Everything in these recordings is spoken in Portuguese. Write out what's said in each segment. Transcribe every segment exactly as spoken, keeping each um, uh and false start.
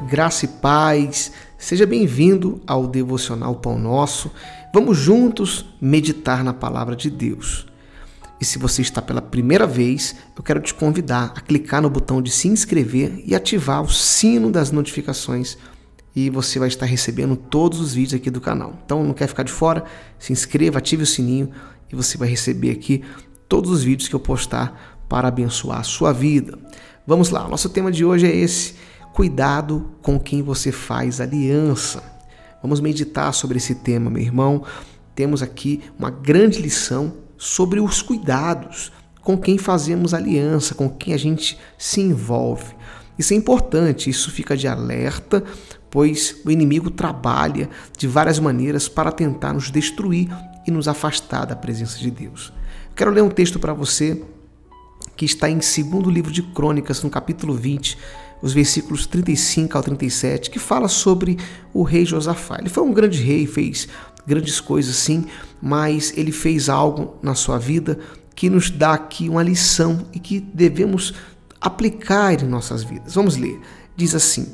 Graça e paz, seja bem-vindo ao Devocional Pão Nosso. Vamos juntos meditar na Palavra de Deus. E se você está pela primeira vez, eu quero te convidar a clicar no botão de se inscrever e ativar o sino das notificações e você vai estar recebendo todos os vídeos aqui do canal. Então não quer ficar de fora? Se inscreva, ative o sininho e você vai receber aqui todos os vídeos que eu postar para abençoar a sua vida. Vamos lá, o nosso tema de hoje é esse: cuidado com quem você faz aliança. Vamos meditar sobre esse tema, meu irmão. Temos aqui uma grande lição sobre os cuidados com quem fazemos aliança, com quem a gente se envolve. Isso é importante, isso fica de alerta, pois o inimigo trabalha de várias maneiras para tentar nos destruir e nos afastar da presença de Deus. Eu quero ler um texto para você que está em segundo livro de Crônicas, no capítulo vinte, os versículos trinta e cinco ao trinta e sete, que fala sobre o rei Josafá. Ele foi um grande rei, fez grandes coisas sim, mas ele fez algo na sua vida que nos dá aqui uma lição e que devemos aplicar em nossas vidas. Vamos ler. Diz assim: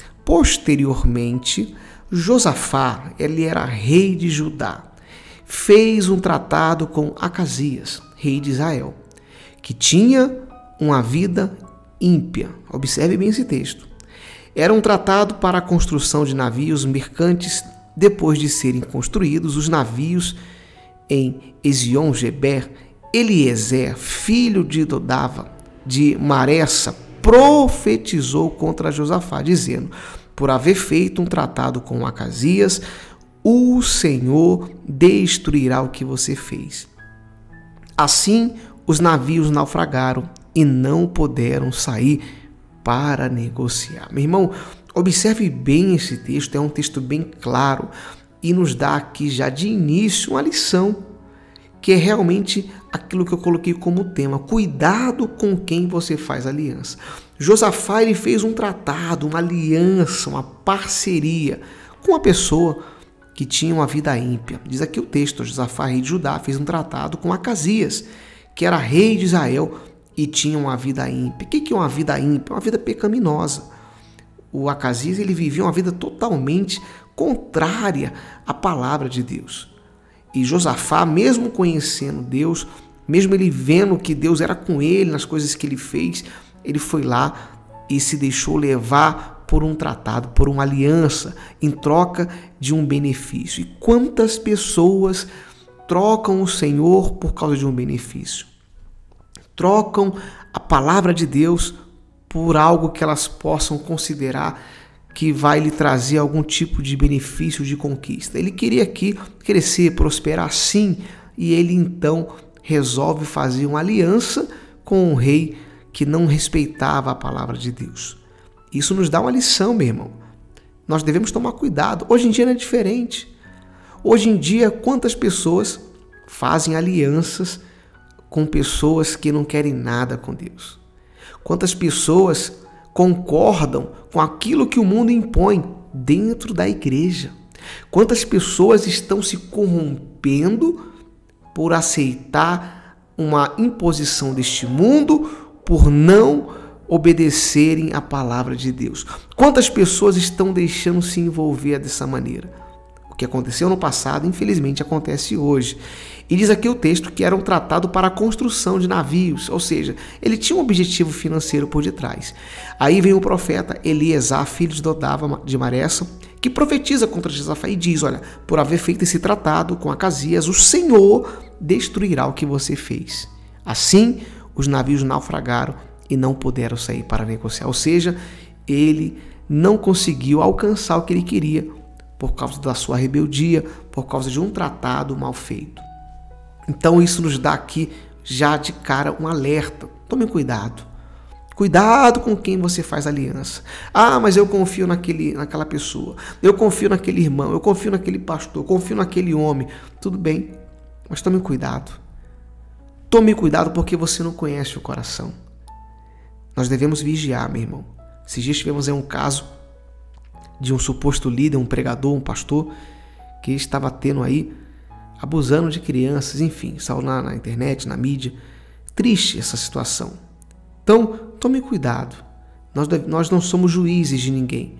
posteriormente, Josafá, ele era rei de Judá, fez um tratado com Acasias, rei de Israel, que tinha uma vida ímpia. Observe bem esse texto. Era um tratado para a construção de navios mercantes. Depois de serem construídos os navios em Ezion-Geber, Eliezer, filho de Dodava, de Maressa, profetizou contra Josafá, dizendo: por haver feito um tratado com Acasias, o Senhor destruirá o que você fez. Assim, os navios naufragaram e não puderam sair para negociar. Meu irmão, observe bem esse texto, é um texto bem claro e nos dá aqui já de início uma lição, que é realmente aquilo que eu coloquei como tema: cuidado com quem você faz aliança. Josafá, ele fez um tratado, uma aliança, uma parceria com uma pessoa que tinha uma vida ímpia. Diz aqui o texto: Josafá, rei de Judá, fez um tratado com Acasias, que era rei de Israel e tinha uma vida ímpia. O que é uma vida ímpia? Uma vida pecaminosa. O Acasias, ele vivia uma vida totalmente contrária à palavra de Deus. E Josafá, mesmo conhecendo Deus, mesmo ele vendo que Deus era com ele nas coisas que ele fez, ele foi lá e se deixou levar por um tratado, por uma aliança, em troca de um benefício. E quantas pessoas trocam o Senhor por causa de um benefício? Trocam a palavra de Deus por algo que elas possam considerar que vai lhe trazer algum tipo de benefício, de conquista. Ele queria aqui crescer, prosperar sim, e ele então resolve fazer uma aliança com um rei que não respeitava a palavra de Deus. Isso nos dá uma lição, meu irmão. Nós devemos tomar cuidado. Hoje em dia não é diferente. Hoje em dia, quantas pessoas fazem alianças com pessoas que não querem nada com Deus? Quantas pessoas concordam com aquilo que o mundo impõe dentro da igreja? Quantas pessoas estão se corrompendo por aceitar uma imposição deste mundo, por não obedecerem à palavra de Deus? Quantas pessoas estão deixando se envolver dessa maneira? O que aconteceu no passado, infelizmente, acontece hoje. E diz aqui o texto que era um tratado para a construção de navios, ou seja, ele tinha um objetivo financeiro por detrás. Aí vem o profeta Eliezer, filho de Dodava de Maressa, que profetiza contra Josafá e diz: olha, por haver feito esse tratado com Acasias, o Senhor destruirá o que você fez. Assim, os navios naufragaram e não puderam sair para negociar. Ou seja, ele não conseguiu alcançar o que ele queria por causa da sua rebeldia, por causa de um tratado mal feito. Então isso nos dá aqui já de cara um alerta. Tome cuidado. Cuidado com quem você faz aliança. Ah, mas eu confio naquele, naquela pessoa. Eu confio naquele irmão. Eu confio naquele pastor. Eu confio naquele homem. Tudo bem, mas tome cuidado. Tome cuidado porque você não conhece o coração. Nós devemos vigiar, meu irmão. Esses dias tivemos aí um caso de um suposto líder, um pregador, um pastor, que estava tendo aí, abusando de crianças, enfim, saiu na, na internet, na mídia. Triste essa situação. Então, tome cuidado. Nós, nós não somos juízes de ninguém.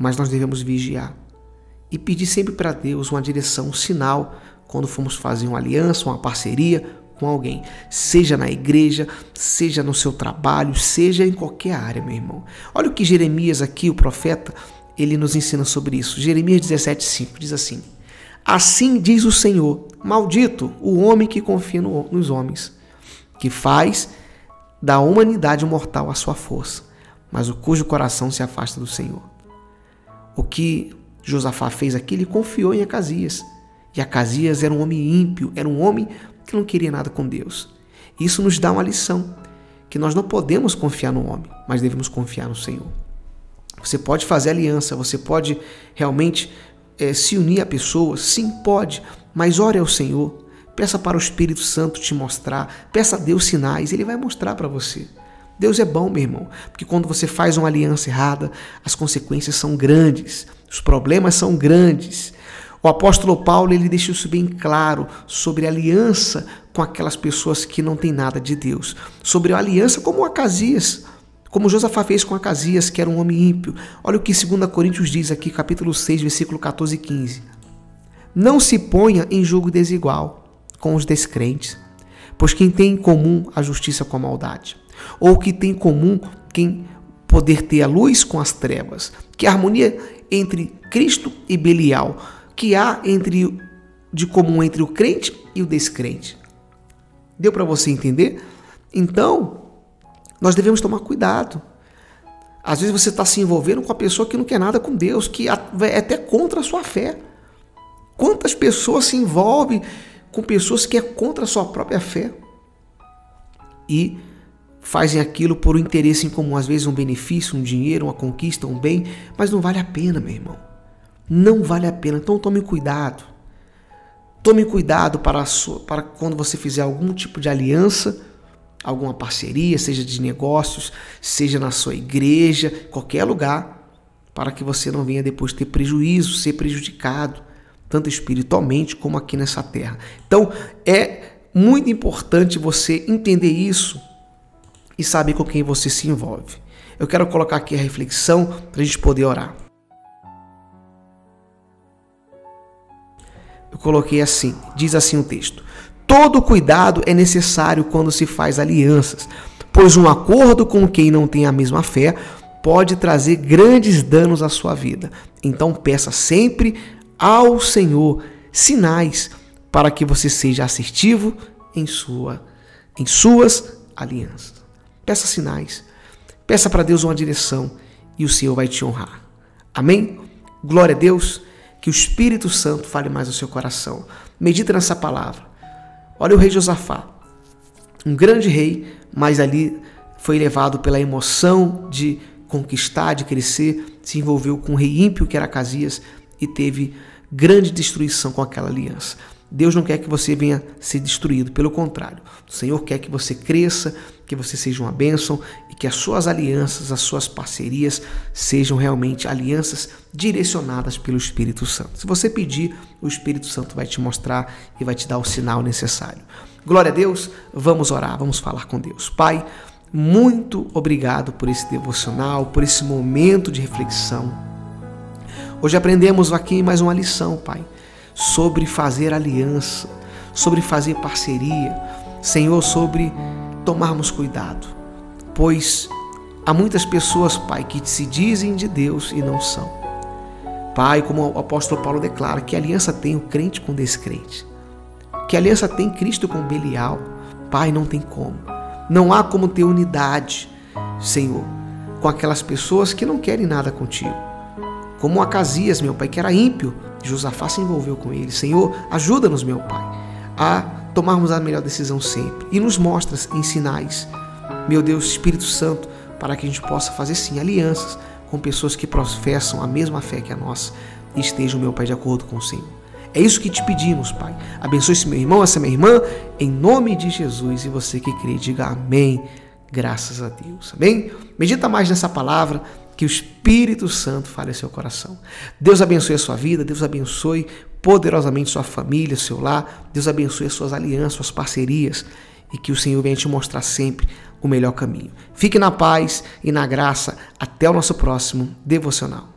mas nós devemos vigiar e pedir sempre para Deus uma direção, um sinal, quando formos fazer uma aliança, uma parceria com alguém, seja na igreja, seja no seu trabalho, seja em qualquer área, meu irmão. Olha o que Jeremias aqui, o profeta, ele nos ensina sobre isso. Jeremias dezessete, cinco diz assim: assim diz o Senhor, maldito o homem que confia no, nos homens, que faz da humanidade mortal a sua força, mas o cujo coração se afasta do Senhor. O que Josafá fez aqui, ele confiou em Acasias. E Acasias era um homem ímpio, era um homem que não queria nada com Deus. Isso nos dá uma lição, que nós não podemos confiar no homem, mas devemos confiar no Senhor. Você pode fazer aliança, você pode realmente é, se unir a pessoas, sim, pode, mas ore ao Senhor, peça para o Espírito Santo te mostrar, peça a Deus sinais, Ele vai mostrar para você. Deus é bom, meu irmão, porque quando você faz uma aliança errada, as consequências são grandes, os problemas são grandes. O apóstolo Paulo, ele deixa isso bem claro sobre a aliança com aquelas pessoas que não têm nada de Deus, sobre a aliança como Acasias, como Josafá fez com Acasias, que era um homem ímpio. Olha o que dois Coríntios diz aqui, capítulo seis, versículo quatorze e quinze. Não se ponha em julgo desigual com os descrentes, pois quem tem em comum a justiça com a maldade? Ou que tem em comum quem poder ter a luz com as trevas? Que harmonia entre Cristo e Belial que há entre, de comum entre o crente e o descrente? Deu para você entender? Então, nós devemos tomar cuidado. Às vezes você está se envolvendo com a pessoa que não quer nada com Deus, que é até contra a sua fé. Quantas pessoas se envolvem com pessoas que é contra a sua própria fé e fazem aquilo por um interesse em comum, às vezes um benefício, um dinheiro, uma conquista, um bem, mas não vale a pena, meu irmão. Não vale a pena. Então tome cuidado. Tome cuidado para, a sua, para quando você fizer algum tipo de aliança, alguma parceria, seja de negócios, seja na sua igreja, qualquer lugar, para que você não venha depois ter prejuízo, ser prejudicado, tanto espiritualmente como aqui nessa terra. Então é muito importante você entender isso e saber com quem você se envolve. Eu quero colocar aqui a reflexão para a gente poder orar. Eu coloquei assim, diz assim o texto: todo cuidado é necessário quando se faz alianças, pois um acordo com quem não tem a mesma fé pode trazer grandes danos à sua vida. Então peça sempre ao Senhor sinais para que você seja assertivo em, sua, em suas alianças. Peça sinais, peça para Deus uma direção e o Senhor vai te honrar. Amém? Glória a Deus. Que o Espírito Santo fale mais ao seu coração. Medita nessa palavra. Olha o rei Josafá, um grande rei, mas ali foi levado pela emoção de conquistar, de crescer, se envolveu com um rei ímpio que era Acasias e teve grande destruição com aquela aliança. Deus não quer que você venha ser destruído, pelo contrário. O Senhor quer que você cresça, que você seja uma bênção e que as suas alianças, as suas parcerias sejam realmente alianças direcionadas pelo Espírito Santo. Se você pedir, o Espírito Santo vai te mostrar e vai te dar o sinal necessário. Glória a Deus, vamos orar, vamos falar com Deus. Pai, muito obrigado por esse devocional, por esse momento de reflexão. Hoje aprendemos aqui mais uma lição, Pai, sobre fazer aliança, sobre fazer parceria, Senhor, sobre tomarmos cuidado, pois há muitas pessoas, Pai, que se dizem de Deus e não são. Pai, como o apóstolo Paulo declara, que aliança tem o crente com o descrente, que aliança tem Cristo com Belial. Pai, não tem como, não há como ter unidade, Senhor, com aquelas pessoas que não querem nada contigo, como Acasias, meu Pai, que era ímpio. Josafá se envolveu com ele. Senhor, ajuda-nos, meu Pai, a tomarmos a melhor decisão sempre e nos mostra em sinais, meu Deus, Espírito Santo, para que a gente possa fazer sim alianças com pessoas que professam a mesma fé que a nossa e estejam, meu Pai, de acordo com o Senhor. É isso que te pedimos, Pai. Abençoe esse meu irmão, essa minha irmã, em nome de Jesus. E você que crê, diga amém. Graças a Deus. Amém? Medita mais nessa palavra, que o Espírito Santo fale ao seu coração. Deus abençoe a sua vida, Deus abençoe poderosamente sua família, seu lar. Deus abençoe as suas alianças, suas parcerias e que o Senhor venha te mostrar sempre o melhor caminho. Fique na paz e na graça. Até o nosso próximo devocional.